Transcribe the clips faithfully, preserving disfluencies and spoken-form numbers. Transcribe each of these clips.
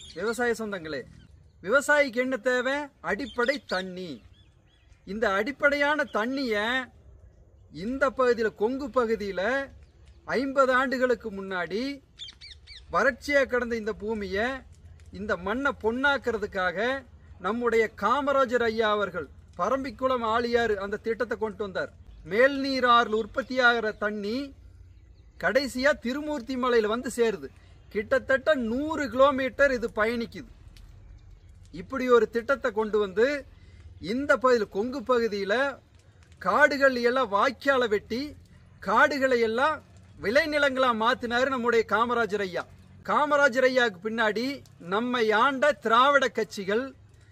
விவசாய சொந்தங்களே, விவசாயிக்கு என்ன தேவை? அடிப்படை தண்ணி. இந்த அடிப்படையான தண்ணியை இந்த பகுதியில், கொங்கு பகுதியில் ஐம்பது ஆண்டுகளுக்கு முன்னாடி வறட்சியாக கிடந்த இந்த பூமியை, இந்த மண்ணை பொன்னாக்குறதுக்காக நம்முடைய காமராஜர் ஐயா அவர்கள் பரம்பிக்குளம் ஆழியாறு அந்த திட்டத்தை கொண்டு வந்தார். மேல்நீராறில் உற்பத்தியாகிற தண்ணி கடைசியாக திருமூர்த்தி மலையில் வந்து சேருது. கிட்டத்தட்ட நூறு கிலோமீட்டர் இது பயணிக்குது. இப்படி ஒரு திட்டத்தை கொண்டு வந்து இந்த பகுதியில், கொங்கு பகுதியில் காடுகள் எல்லாம் வாய்க்கால வெட்டி காடுகளை எல்லாம் விளைநிலங்களாக மாற்றினார் நம்முடைய காமராஜர் ஐயா. காமராஜர் ஐயாவுக்கு பின்னாடி நம்ம ஆண்ட திராவிட கட்சிகள்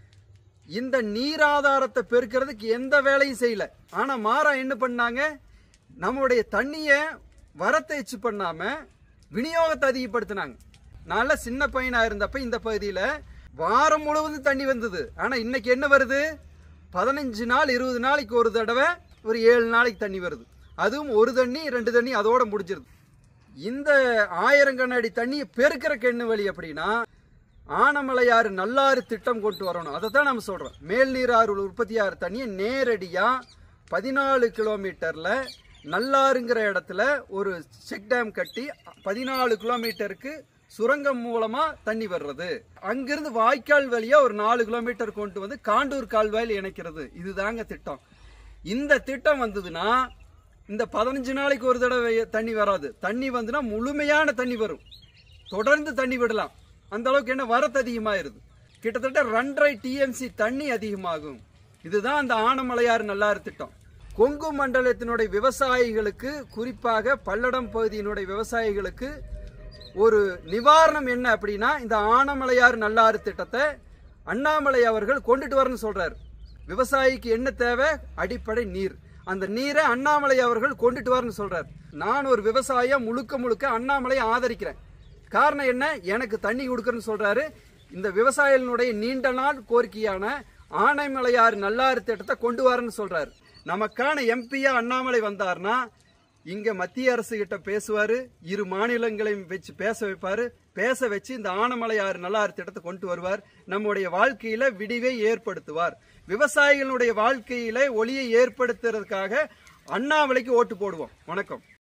இந்த நீராதாரத்தை பெருக்கிறதுக்கு எந்த வேலையும் செய்யல. ஆனால் மாறா என்ன பண்ணாங்க? நம்முடைய தண்ணியை வரத்தை எச்சு பண்ணாம விநியோகத்தை அதிகப்படுத்தினாங்க. நல்ல சின்ன பையனா இருந்தப்ப இந்த பகுதியில் வாரம் முழுவதும் தண்ணி வந்தது. ஆனால் இன்னைக்கு என்ன வருது? பதினஞ்சு நாள் இருபது நாளைக்கு ஒரு தடவை, ஒரு ஏழு நாளைக்கு தண்ணி வருது. அதுவும் ஒரு தண்ணி ரெண்டு தண்ணி அதோட முடிஞ்சிருது. இந்த ஆயிரம் கண்ணாடி தண்ணியை பெருக்கிறக்கு என்ன வழி அப்படின்னா, ஆனமலையாறு நல்லாறு திட்டம் கொண்டு வரணும். அதை தான் நம்ம சொல்றோம். மேல்நீராறு உற்பத்தியாகிற தண்ணியை நேரடியாக பதினாலு கிலோமீட்டர்ல நல்லாறுங்கிற இடத்துல ஒரு செக் டேம் கட்டி பதினாலு கிலோமீட்டருக்கு சுரங்கம் மூலமா தண்ணி வர்றது. அங்கிருந்து வாய்க்கால் வழியா ஒரு நாலு கிலோமீட்டர் கொண்டு வந்து காண்டூர் கால்வாயில் இணைக்கிறது. இதுதாங்க திட்டம். இந்த திட்டம் வந்ததுன்னா இந்த பதினஞ்சு நாளைக்கு ஒரு தடவை தண்ணி வராது. தண்ணி வந்துன்னா முழுமையான தண்ணி வரும். தொடர்ந்து தண்ணி விடலாம். அந்த அளவுக்கு என்ன வரத்து அதிகமாயிருது. கிட்டத்தட்ட ரெண்டரை டிஎம்சி தண்ணி அதிகமாகும். இதுதான் அந்த ஆனமலையாறு நல்லாறு திட்டம். கொங்கு மண்டலத்தினுடைய விவசாயிகளுக்கு, குறிப்பாக பல்லடம் பகுதியினுடைய விவசாயிகளுக்கு ஒரு நிவாரணம் என்ன அப்படின்னா, இந்த ஆனமலையாறு நல்லாறு திட்டத்தை அண்ணாமலை அவர்கள் கொண்டுட்டு வரணும்னு சொல்றாரு. விவசாயிக்கு என்ன தேவை? அடிப்படை நீர். அந்த நீரை அண்ணாமலை அவர்கள் கொண்டுட்டு வரணும்னு சொல்றாரு. நான் ஒரு விவசாயியா முழுக்க முழுக்க அண்ணாமலையை ஆதரிக்கிறேன். காரணம் என்ன? எனக்கு தண்ணி கொடுக்கறன்னு சொல்றாரு. இந்த விவசாயிகளுடைய நீண்ட நாள் கோரிக்கையான ஆனைமலையாறு நல்லாறு திட்டத்தை கொண்டு வரன்னு சொல்றாரு. நமக்கான எம்பியா அண்ணாமலை வந்தார்னா இங்க மத்திய அரசு கிட்ட பேசுவாரு, இரு மாநிலங்களையும் வச்சு பேச வைப்பாரு. பேச வச்சு இந்த ஆனமலையாறு நல்லாறு திட்டத்தை கொண்டு வருவார். நம்முடைய வாழ்க்கையில விடிவை ஏற்படுத்துவார். விவசாயிகளுடைய வாழ்க்கையில ஒளியை ஏற்படுத்துறதுக்காக அண்ணாமலைக்கு ஓட்டு போடுவோம். வணக்கம்.